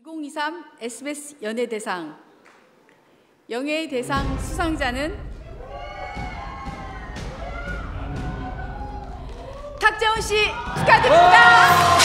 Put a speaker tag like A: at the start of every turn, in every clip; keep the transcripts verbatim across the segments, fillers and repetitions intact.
A: 이천이십삼 에스비에스 연예대상 영예의 대상 수상자는 탁재훈 씨 축하드립니다.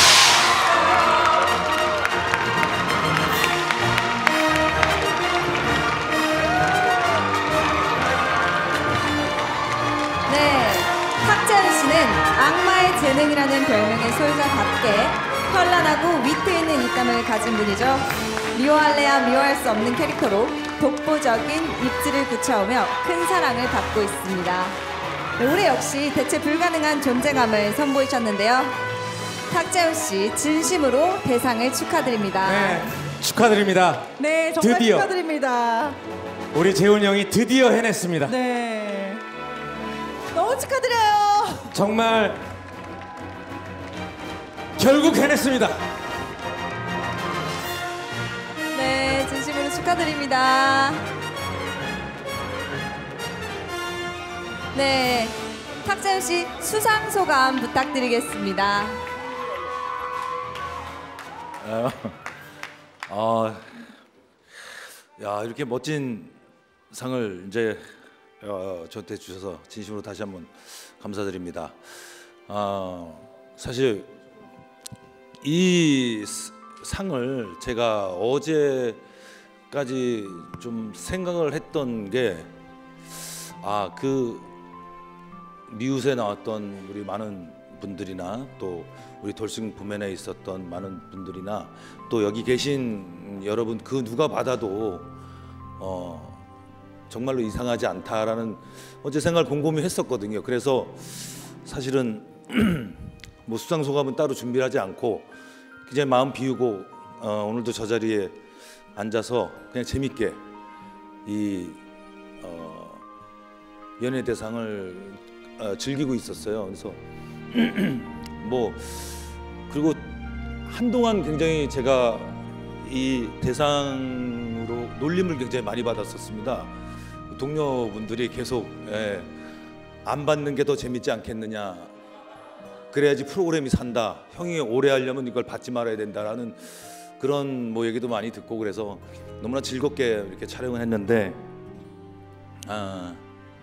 B: 네, 탁재훈 씨는 악마의 재능이라는 별명의 소유자답게 현란하고 위트 있는 입담을 가진 분이죠. 미워할래야 미워할 수 없는 캐릭터로 독보적인 입지를 굳혀오며 큰 사랑을 받고 있습니다. 네, 올해 역시 대체 불가능한 존재감을 선보이셨는데요. 탁재훈 씨 진심으로 대상을 축하드립니다.
C: 네, 축하드립니다.
D: 네, 정말
C: 드디어.
D: 축하드립니다.
C: 우리 재훈 형이 드디어 해냈습니다.
D: 네, 너무 축하드려요.
C: 정말 결국 해냈습니다.
B: 네, 진심으로 축하드립니다. 네, 탁재훈 씨 수상 소감 부탁드리겠습니다.
E: 어, 어, 야, 이렇게 멋진 상을 이제 어, 저한테 주셔서 진심으로 다시 한번 감사드립니다. 어, 사실 이 상을 제가 어제까지 좀 생각을 했던 게, 아, 그 미웃에 나왔던 우리 많은 분들이나 또 우리 돌싱 부맨에 있었던 많은 분들이나 또 여기 계신 여러분 그 누가 받아도 어, 정말로 이상하지 않다라는 어제 생각을 곰곰이 했었거든요. 그래서 사실은 뭐 수상 소감은 따로 준비하지 않고 그냥 마음 비우고 어, 오늘도 저 자리에 앉아서 그냥 재밌게 이 어, 연예대상을 어, 즐기고 있었어요. 그래서 뭐 그리고 한동안 굉장히 제가 이 대상으로 놀림을 굉장히 많이 받았었습니다. 동료분들이 계속 예, 안 받는 게 더 재밌지 않겠느냐, 그래야지 프로그램이 산다, 형이 오래 하려면 이걸 받지 말아야 된다라는 그런 뭐 얘기도 많이 듣고, 그래서 너무나 즐겁게 이렇게 촬영을 했는데, 아,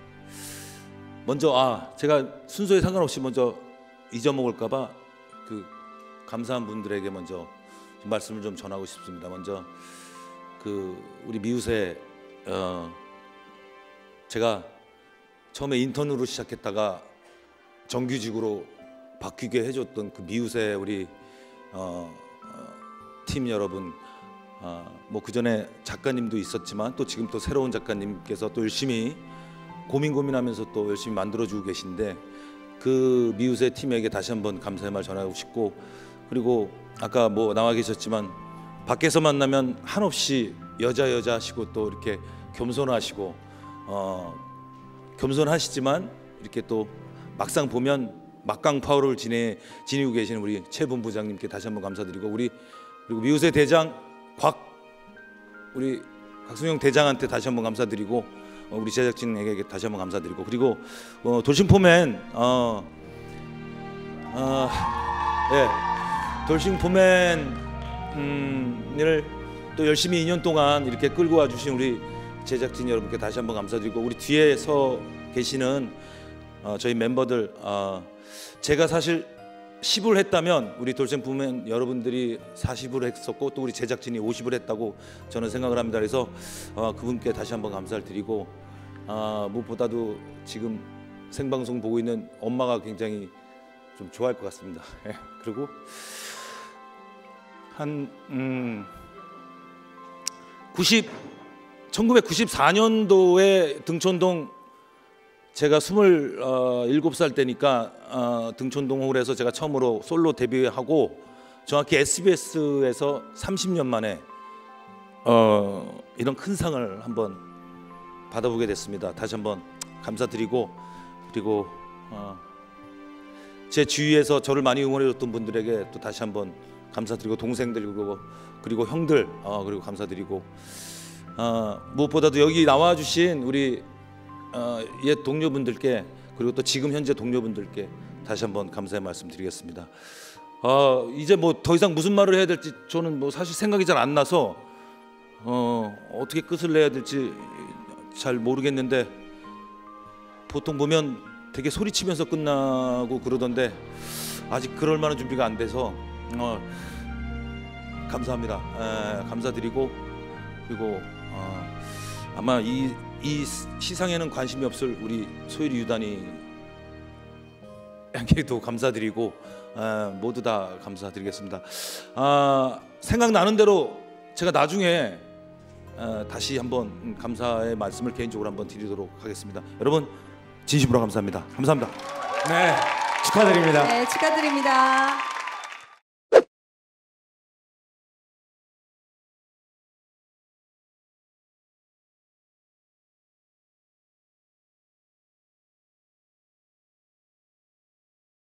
E: 먼저 아 제가 순서에 상관없이 먼저 잊어먹을까봐 그 감사한 분들에게 먼저 좀 말씀을 좀 전하고 싶습니다. 먼저 그 우리 미웃에 어, 제가 처음에 인턴으로 시작했다가 정규직으로 바뀌게 해줬던 그 미웃의 우리 어, 어, 팀 여러분, 어, 뭐 그 전에 작가님도 있었지만 또 지금 또 새로운 작가님께서 또 열심히 고민 고민하면서 또 열심히 만들어주고 계신데, 그 미웃의 팀에게 다시 한번 감사의 말 전하고 싶고, 그리고 아까 뭐 나와 계셨지만 밖에서 만나면 한없이 여자 여자 하시고 또 이렇게 겸손하시고 어, 겸손하시지만 이렇게 또 막상 보면 막강 파워를 지내, 지니고 계시는 우리 최 본부장님께 다시 한번 감사드리고, 우리 그리고 미웃의 대장 곽 우리 곽순영 대장한테 다시 한번 감사드리고, 어, 우리 제작진에게 다시 한번 감사드리고, 그리고 어, 돌싱포맨 어, 어, 예, 돌싱포맨을 음, 또 열심히 이 년 동안 이렇게 끌고 와주신 우리 제작진 여러분께 다시 한번 감사드리고, 우리 뒤에 서 계시는 어, 저희 멤버들, 어, 제가 사실 십을 했다면 우리 돌싱포맨 여러분들이 사십을 했었고 또 우리 제작진이 오십을 했다고 저는 생각을 합니다. 그래서 어, 그분께 다시 한번 감사를 드리고, 어, 무엇보다도 지금 생방송 보고 있는 엄마가 굉장히 좀 좋아할 것 같습니다. 예, 그리고 한 음, 천구백구십사 년도에 등촌동, 제가 스물일곱 살 때니까 어, 등촌동 홀에서 제가 처음으로 솔로 데뷔하고 정확히 에스비에스에서 삼십 년 만에 어, 이런 큰 상을 한번 받아보게 됐습니다. 다시 한번 감사드리고, 그리고 어, 제 주위에서 저를 많이 응원해줬던 분들에게 또 다시 한번 감사드리고, 동생들 그리고, 그리고 형들 어, 그리고 감사드리고, 어, 무엇보다도 여기 나와주신 우리 어, 옛 동료분들께, 그리고 또 지금 현재 동료분들께 다시 한번 감사의 말씀 드리겠습니다. 어, 이제 뭐 더 이상 무슨 말을 해야 될지 저는 뭐 사실 생각이 잘 안 나서 어, 어떻게 끝을 내야 될지 잘 모르겠는데 보통 보면 되게 소리치면서 끝나고 그러던데 아직 그럴 만한 준비가 안 돼서 어, 감사합니다. 에, 감사드리고 그리고 어, 아마 이, 이 시상에는 관심이 없을 우리 소율이 유단이 양에도 감사드리고 에, 모두 다 감사드리겠습니다. 아, 생각나는 대로 제가 나중에 에, 다시 한번 감사의 말씀을 개인적으로 한번 드리도록 하겠습니다. 여러분 진심으로 감사합니다. 감사합니다.
C: 네, 축하드립니다.
B: 네, 축하드립니다.